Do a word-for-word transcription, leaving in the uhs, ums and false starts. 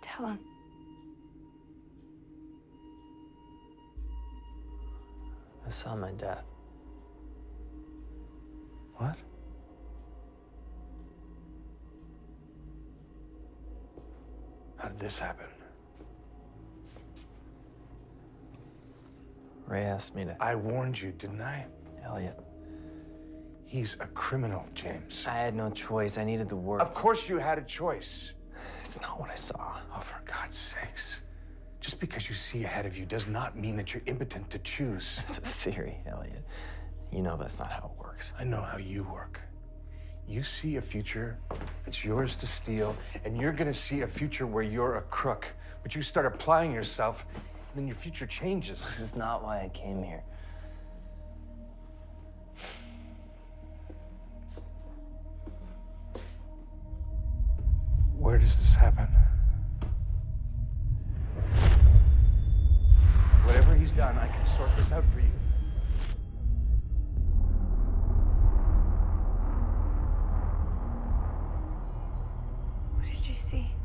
Tell him. I saw my death. What? How did this happen? Ray asked me to... I warned you, didn't I? Elliot. He's a criminal, James. I had no choice. I needed the work. Of course you had a choice. It's not what I saw. Oh, for God's sakes. Just because you see ahead of you does not mean that you're impotent to choose. It's a theory, Elliot. You know that's not how it works. I know how you work. You see a future that's yours to steal, and you're gonna see a future where you're a crook. But you start applying yourself, and then your future changes. This is not why I came here. Where does this happen? Whatever he's done, I can sort this out for you. What did you see?